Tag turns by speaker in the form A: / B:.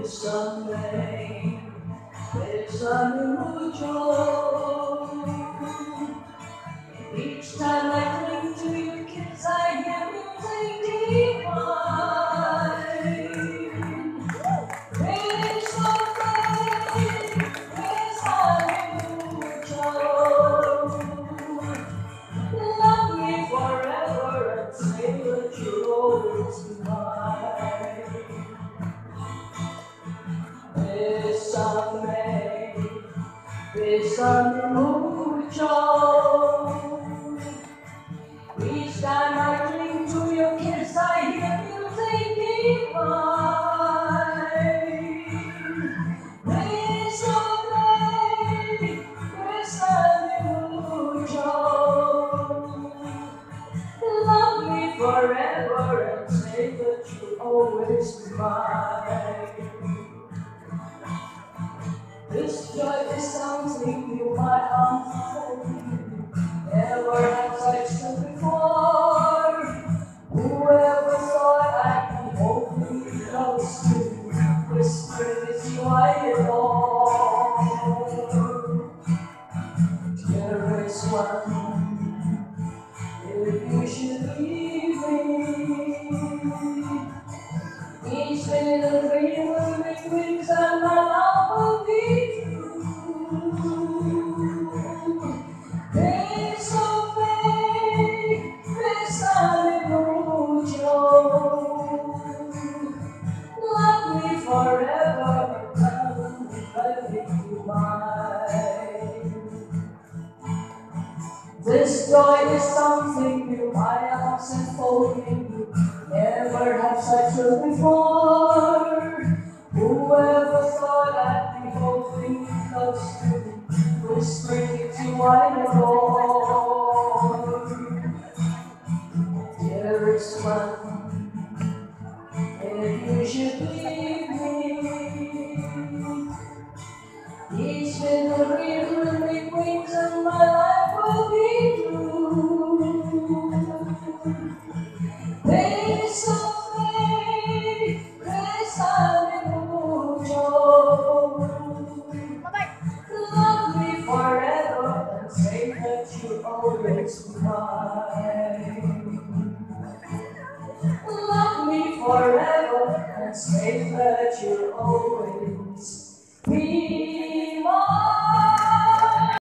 A: Bésame, bésame mucho. Each time I cling to your kiss, I hear music divine. Bésame, bésame mucho. Love me forever and say that you'll always be mine. Bésame, bésame mucho. Each time I cling to your kiss, I hear music divine. Bésame, bésame mucho. Love me forever and say that you'll always be mine. This joy is something new, my arms are holding. Never have I stood before. Whoever thought I'd be holding you close to, whispering it's you I adore. Dearest one, if you should leave me, each little dream will make wings and my love will be true. Bésame, bésame mucho. Love me forever and make you mine. This joy is something new, my arms enfolding you. Never have such a before. Whoever thought I'd be holding you close to me, whispering it's you I adore. Dearest one, if you should leave me, each little breeze will make wings and my life will be true. Bésame, bésame mucho. Love me forever and say that you'll always be mine. Love me forever and say that you'll always